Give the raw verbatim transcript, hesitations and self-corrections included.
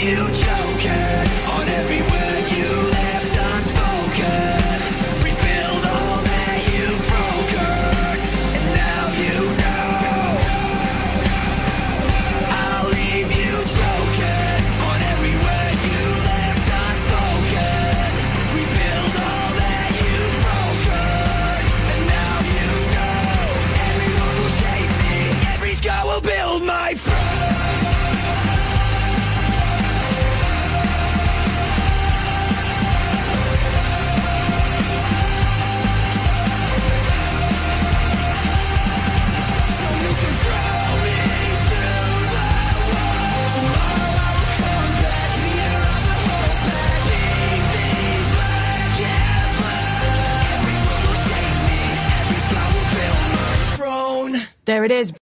you choking on every word you left unspoken. Rebuild all that you've broken, and now you know. I'll leave you choking on every word you left unspoken. Rebuild all that you've broken, and now you know. Everyone will shape me, every scar will build my throne. There it is.